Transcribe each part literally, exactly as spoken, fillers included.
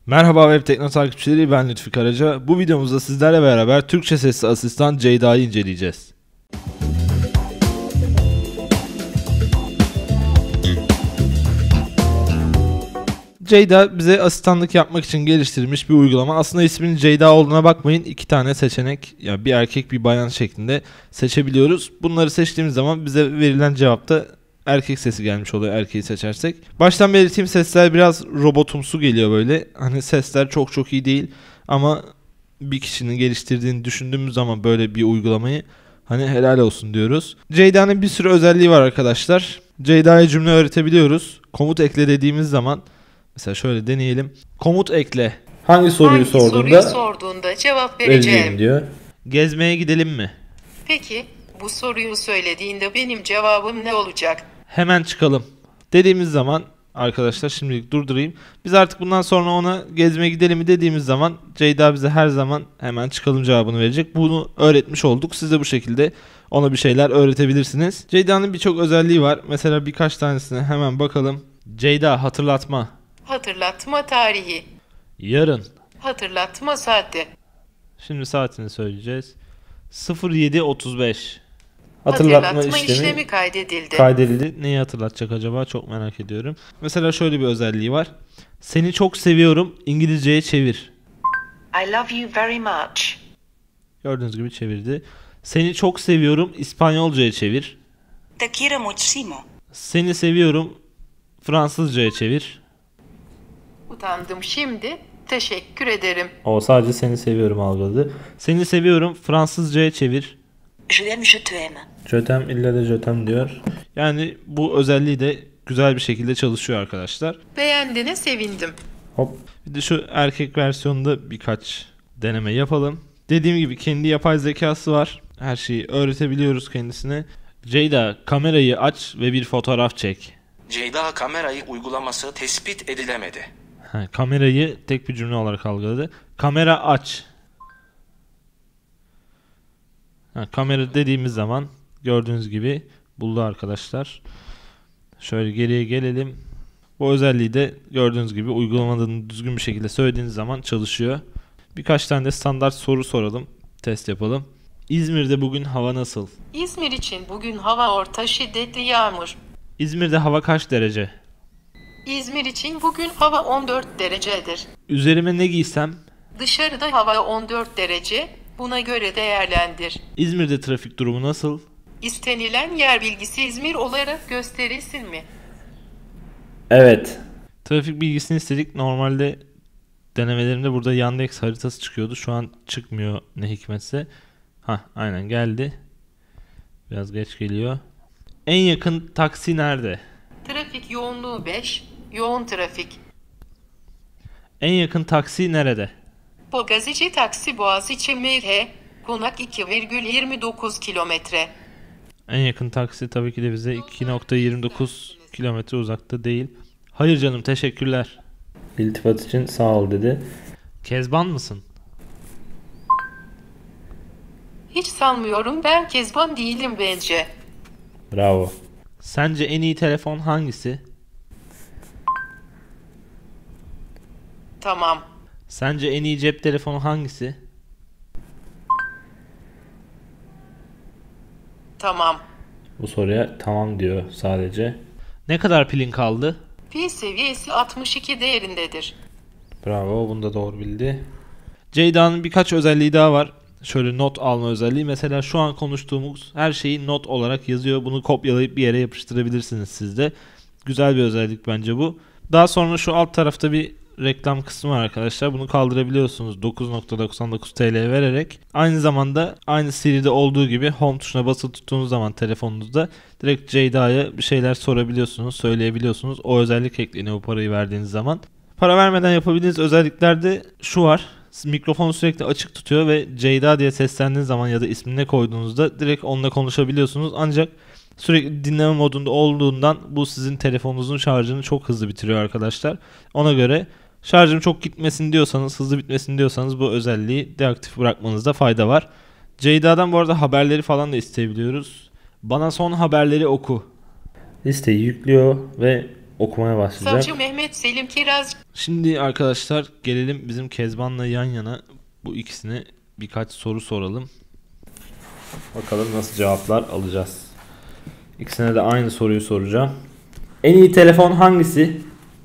Merhaba Web Tekno takipçileri, ben Lütfi Karaca. Bu videomuzda sizlerle beraber Türkçe sesli asistan Ceyda'yı inceleyeceğiz. Ceyda bize asistanlık yapmak için geliştirilmiş bir uygulama. Aslında isminin Ceyda olduğuna bakmayın. İki tane seçenek, yani bir erkek bir bayan şeklinde seçebiliyoruz. Bunları seçtiğimiz zaman bize verilen cevapta erkek sesi gelmiş oluyor erkeği seçersek. Baştan belirteyim, sesler biraz robotumsu geliyor böyle. Hani sesler çok çok iyi değil ama bir kişinin geliştirdiğini düşündüğümüz zaman böyle bir uygulamayı hani helal olsun diyoruz. Ceyda'nın bir sürü özelliği var arkadaşlar. Ceyda'ya cümle öğretebiliyoruz. Komut ekle dediğimiz zaman mesela şöyle deneyelim. Komut ekle. Hangi soruyu Hangi sorduğunda, soruyu sorduğunda cevap vereceğim diyor. Gezmeye gidelim mi? Peki bu soruyu söylediğinde benim cevabım ne olacak? Hemen çıkalım dediğimiz zaman arkadaşlar, şimdilik durdurayım. Biz artık bundan sonra ona gezmeye gidelim mi dediğimiz zaman Ceyda bize her zaman hemen çıkalım cevabını verecek. Bunu öğretmiş olduk. Siz de bu şekilde ona bir şeyler öğretebilirsiniz. Ceyda'nın birçok özelliği var. Mesela birkaç tanesine hemen bakalım. Ceyda hatırlatma. Hatırlatma tarihi. Yarın. Hatırlatma saati. Şimdi saatini söyleyeceğiz. sıfır yedi otuz beş. Hatırlatma, Hatırlatma işlemi, işlemi kaydedildi. Kaydedildi. Neyi hatırlatacak acaba? Çok merak ediyorum. Mesela şöyle bir özelliği var. Seni çok seviyorum. İngilizceye çevir. I love you very much. Gördüğünüz gibi çevirdi. Seni çok seviyorum. İspanyolcaya çevir. Te quiero muchísimo. Seni seviyorum. Fransızcaya çevir. Utandım şimdi. Teşekkür ederim. O sadece seni seviyorum algıladı. Seni seviyorum. Fransızcaya çevir. Je t'aime, je t'aime. Je t'aime, illa de je t'aime diyor. Yani bu özelliği de güzel bir şekilde çalışıyor arkadaşlar. Beğendiğine sevindim. Hop. Bir de şu erkek versiyonunda birkaç deneme yapalım. Dediğim gibi kendi yapay zekası var. Her şeyi öğretebiliyoruz kendisine. Ceyda kamerayı aç ve bir fotoğraf çek. Ceyda kamerayı uygulaması tespit edilemedi. Ha, kamerayı tek bir cümle olarak algıladı. Kamera aç. Ha, kamera dediğimiz zaman gördüğünüz gibi buldu arkadaşlar. Şöyle geriye gelelim. Bu özelliği de gördüğünüz gibi uygulamadığını düzgün bir şekilde söylediğiniz zaman çalışıyor. Birkaç tane de standart soru soralım. Test yapalım. İzmir'de bugün hava nasıl? İzmir için bugün hava orta şiddetli yağmur. İzmir'de hava kaç derece? İzmir için bugün hava on dört derecedir. Üzerime ne giysem? Dışarıda hava on dört derece. Buna göre değerlendir. İzmir'de trafik durumu nasıl? İstenilen yer bilgisi İzmir olarak gösterilsin mi? Evet. Trafik bilgisini istedik. Normalde denemelerimde burada Yandex haritası çıkıyordu. Şu an çıkmıyor ne hikmetse. Hah, aynen geldi. Biraz geç geliyor. En yakın taksi nerede? Trafik yoğunluğu beş. Yoğun trafik. En yakın taksi nerede? Boğaziçi taksi Boğaziçi M H. Konak iki virgül yirmi dokuz kilometre. En yakın taksi tabii ki de bize iki virgül yirmi dokuz kilometre uzakta değil. Hayır canım, teşekkürler. İltifat için sağ ol dedi. Kezban mısın? Hiç sanmıyorum, ben kezban değilim bence. Bravo. Sence en iyi telefon hangisi? Tamam. Sence en iyi cep telefonu hangisi? Tamam. Bu soruya tamam diyor sadece. Ne kadar pilin kaldı? Pil seviyesi altmış iki değerindedir. Bravo, bunu da doğru bildi. Ceyda'nın birkaç özelliği daha var. Şöyle not alma özelliği. Mesela şu an konuştuğumuz her şeyi not olarak yazıyor. Bunu kopyalayıp bir yere yapıştırabilirsiniz siz de. Güzel bir özellik bence bu. Daha sonra şu alt tarafta bir reklam kısmı var arkadaşlar. Bunu kaldırabiliyorsunuz dokuz virgül doksan dokuz T L vererek. Aynı zamanda aynı Siri'de olduğu gibi home tuşuna basılı tuttuğunuz zaman telefonunuzda direkt Ceyda'ya bir şeyler sorabiliyorsunuz, söyleyebiliyorsunuz. O özellik ekleniyor bu parayı verdiğiniz zaman. Para vermeden yapabildiğiniz özelliklerde şu var. Mikrofonu sürekli açık tutuyor ve Ceyda diye seslendiğiniz zaman ya da ismini koyduğunuzda direkt onunla konuşabiliyorsunuz. Ancak sürekli dinleme modunda olduğundan bu sizin telefonunuzun şarjını çok hızlı bitiriyor arkadaşlar. Ona göre şarjım çok gitmesin diyorsanız, hızlı bitmesin diyorsanız bu özelliği deaktif bırakmanızda fayda var. Ceyda'dan bu arada haberleri falan da isteyebiliyoruz. Bana son haberleri oku. Listeyi yüklüyor ve okumaya başlayacak. Savcı Mehmet Selim Kiraz. Şimdi arkadaşlar gelelim bizim Kezban'la yan yana bu ikisine birkaç soru soralım. Bakalım nasıl cevaplar alacağız. İkisine de aynı soruyu soracağım. En iyi telefon hangisi?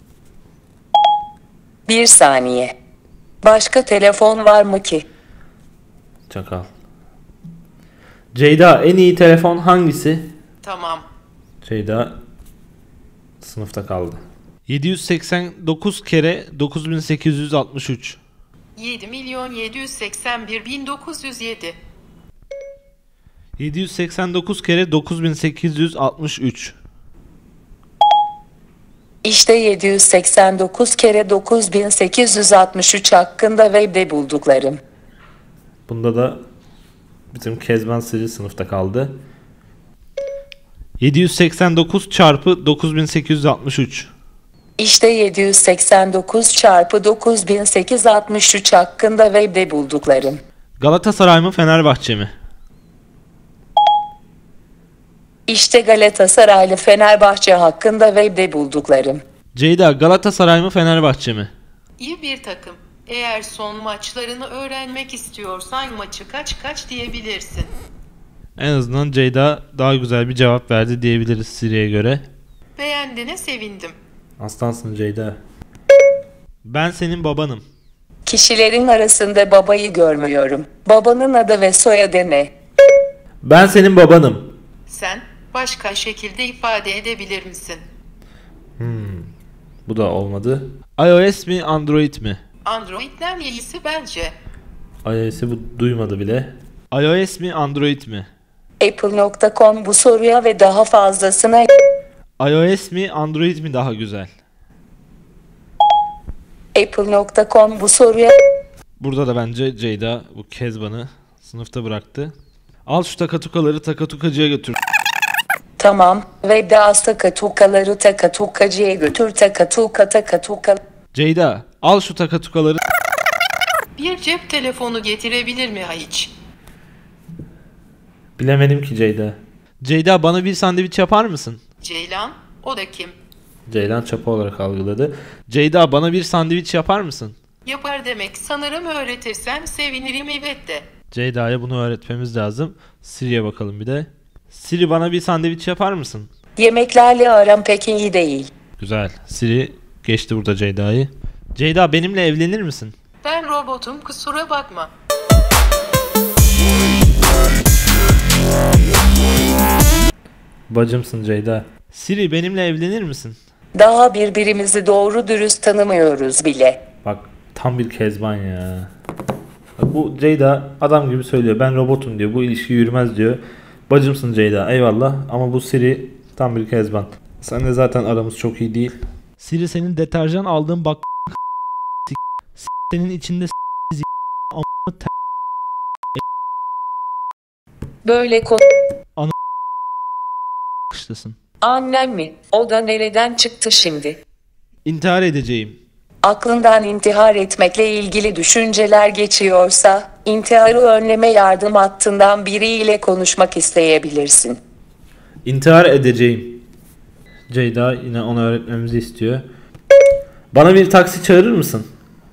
Bir saniye. Başka telefon var mı ki? Çakal. Ceyda, en iyi telefon hangisi? Tamam. Ceyda sınıfta kaldı. yedi yüz seksen dokuz kere dokuz bin sekiz yüz altmış üç. yedi milyon yedi yüz seksen bir bin dokuz yüz yedi. yedi yüz seksen dokuz kere dokuz bin sekiz yüz altmış üç. İşte yedi yüz seksen dokuz kere dokuz bin sekiz yüz altmış üç hakkında webde bulduklarım. Bunda da bizim Kezban Siri sınıfta kaldı. yedi yüz seksen dokuz çarpı dokuz bin sekiz yüz altmış üç. İşte yedi yüz seksen dokuz çarpı dokuz bin sekiz yüz altmış üç hakkında webde bulduklarım. Galatasaray mı Fenerbahçe mi? İşte Galatasaraylı Fenerbahçe hakkında webde bulduklarım. Ceyda, Galatasaray mı Fenerbahçe mi? İyi bir takım. Eğer son maçlarını öğrenmek istiyorsan maçı kaç kaç diyebilirsin. En azından Ceyda daha güzel bir cevap verdi diyebiliriz Siri'ye göre. Beğendiğine sevindim. Aslansın Ceyda. Ben senin babanım. Kişilerin arasında babayı görmüyorum. Babanın adı ve soyadı ne? Ben senin babanım. Sen başka şekilde ifade edebilir misin? Bu da olmadı. iOS mi Android mi? Android'den iyisi bence. iOS'i bu duymadı bile. iOS mi Android mi? apple nokta com bu soruya ve daha fazlasına iOS mi Android mi daha güzel? apple nokta com bu soruya Burada da bence Ceyda bu Kezban'ı sınıfta bıraktı. Al şu takatukaları takatukacıya götür. Tamam. Webde az takatukaları takatukacıya götür takatuka takatuka. Ceyda, al şu takatukaları. Bir cep telefonu getirebilir mi hiç? Bilemedim ki Ceyda. Ceyda, bana bir sandviç yapar mısın? Ceylan, o da kim? Ceylan çapa olarak algıladı. Ceyda, bana bir sandviç yapar mısın? Yapar demek sanırım, öğretirsen sevinirim evet de. Ceyda'ya bunu öğretmemiz lazım. Siri'ye bakalım bir de. Siri, bana bir sandviç yapar mısın? Yemeklerle aram pek iyi değil. Güzel. Siri geçti burada Ceyda'yı. Ceyda, benimle evlenir misin? Ben robotum, kusura bakma. Bacımsın Ceyda. Siri, benimle evlenir misin? Daha birbirimizi doğru dürüst tanımıyoruz bile. Bak tam bir Kezban ya. Bak, bu Ceyda adam gibi söylüyor. Ben robotum diyor. Bu ilişki yürümez diyor. Bacımsın Ceyda, eyvallah. Ama bu Siri tam bir Kezban. Sen de zaten aramız çok iyi değil. Siri, senin deterjan aldığın bak senin içinde Böyle kışlasın. Annem mi? O da nereden çıktı şimdi? İntihar edeceğim. Aklından intihar etmekle ilgili düşünceler geçiyorsa, intiharı önleme yardım hattından biriyle konuşmak isteyebilirsin. İntihar edeceğim. Ceyda yine onu öğretmemizi istiyor. Bana bir taksi çağırır mısın?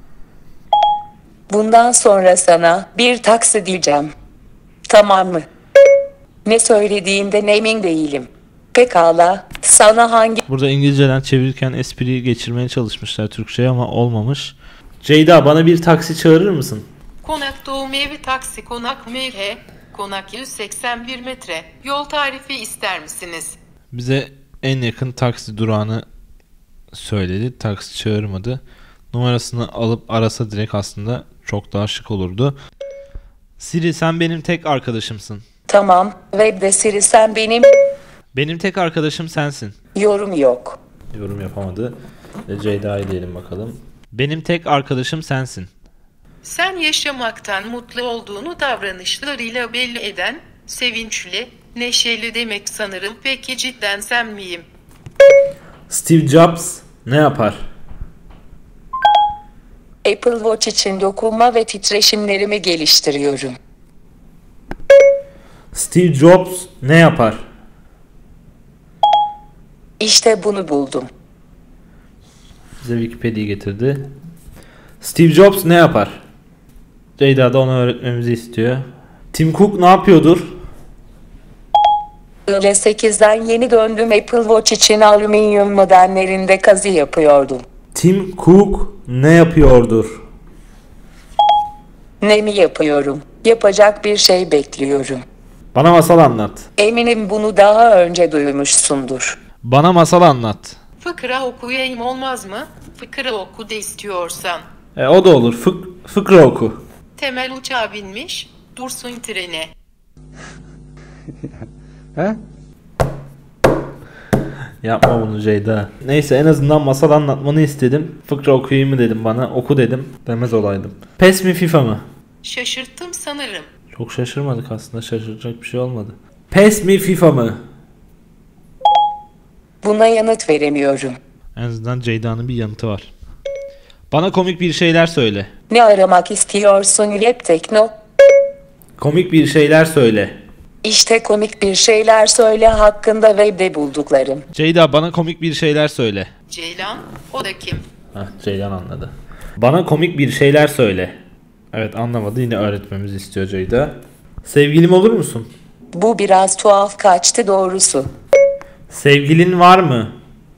Bundan sonra sana bir taksi diyeceğim. Tamam mı? Ne söylediğinden emin değilim. Pekala, sana hangi... Burada İngilizceden çevirirken espriyi geçirmeye çalışmışlar Türkçe'ye ama olmamış. Ceyda, bana bir taksi çağırır mısın? Konak Doğum Evi taksi konak M H, konak yüz seksen bir metre. Yol tarifi ister misiniz? Bize en yakın taksi durağını söyledi. Taksi çağırmadı. Numarasını alıp arasa direkt aslında çok daha şık olurdu. Siri, sen benim tek arkadaşımsın. Tamam, webde Siri sen benim... Benim tek arkadaşım sensin. Yorum yok. Yorum yapamadı. E, Ceyda'yı diyelim bakalım. Benim tek arkadaşım sensin. Sen yaşamaktan mutlu olduğunu davranışlarıyla belli eden, sevinçli, neşeli demek sanırım. Peki cidden sen miyim? Steve Jobs ne yapar? Apple Watch için dokunma ve titreşimlerimi geliştiriyorum. Steve Jobs ne yapar? İşte bunu buldum. Bize Wikipedia'yı getirdi. Steve Jobs ne yapar? Ceyda da ona öğretmemizi istiyor. Tim Cook ne yapıyordur? I L sekizden yeni döndüm, Apple Watch için alüminyum modellerinde kazı yapıyordum. Tim Cook ne yapıyordur? Ne mi yapıyorum? Yapacak bir şey bekliyorum. Bana masal anlat. Eminim bunu daha önce duymuşsundur. Bana masal anlat. Fıkra okuyayım olmaz mı? Fıkra oku da istiyorsan. E, o da olur. Fık fıkra oku. Temel uçağa binmiş, Dursun trene. Yapma bunu Ceyda. Neyse, en azından masal anlatmanı istedim. Fıkra okuyayım mı dedim bana. Oku dedim. Demez olaydım. PES mi FIFA mı? Şaşırttım sanırım. Çok şaşırmadık aslında. Şaşıracak bir şey olmadı. PES mi FIFA mı? Buna yanıt veremiyorum. En azından Ceyda'nın bir yanıtı var. Bana komik bir şeyler söyle. Ne aramak istiyorsun Web Tekno? Komik bir şeyler söyle. İşte komik bir şeyler söyle hakkında webde bulduklarım. Ceyda, bana komik bir şeyler söyle. Ceylan, o da kim? Hah, Ceylan anladı. Bana komik bir şeyler söyle. Evet, anlamadı. Yine öğretmemizi istiyor Ceyda. Sevgilim olur musun? Bu biraz tuhaf kaçtı doğrusu. Sevgilin var mı?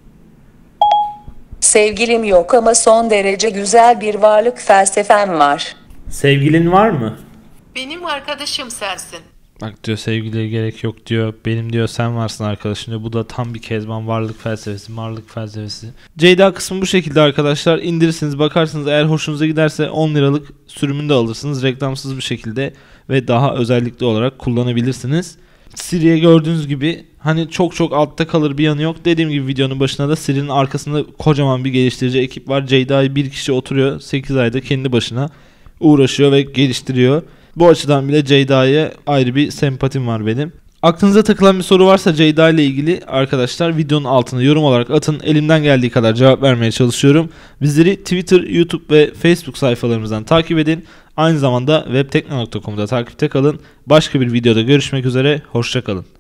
Sevgilim yok ama son derece güzel bir varlık felsefem var. Sevgilin var mı? Benim arkadaşım sensin. Bak diyor, sevgiliye gerek yok diyor. Benim diyor sen varsın arkadaşım diyor. Bu da tam bir Kezban varlık felsefesi, varlık felsefesi. Ceyda kısmı bu şekilde arkadaşlar. İndirirsiniz, bakarsınız, eğer hoşunuza giderse on liralık sürümünü de alırsınız. Reklamsız bir şekilde ve daha özellikli olarak kullanabilirsiniz. Siri'ye gördüğünüz gibi hani çok çok altta kalır bir yanı yok. Dediğim gibi videonun başına da Siri'nin arkasında kocaman bir geliştirici ekip var. Ceyda'yı bir kişi oturuyor sekiz ayda kendi başına uğraşıyor ve geliştiriyor. Bu açıdan bile Ceyda'ya ayrı bir sempatim var benim. Aklınıza takılan bir soru varsa Ceyda ile ilgili arkadaşlar videonun altına yorum olarak atın. Elimden geldiği kadar cevap vermeye çalışıyorum. Bizleri Twitter, YouTube ve Facebook sayfalarımızdan takip edin. Aynı zamanda webtekno nokta com'da takipte kalın. Başka bir videoda görüşmek üzere. Hoşça kalın.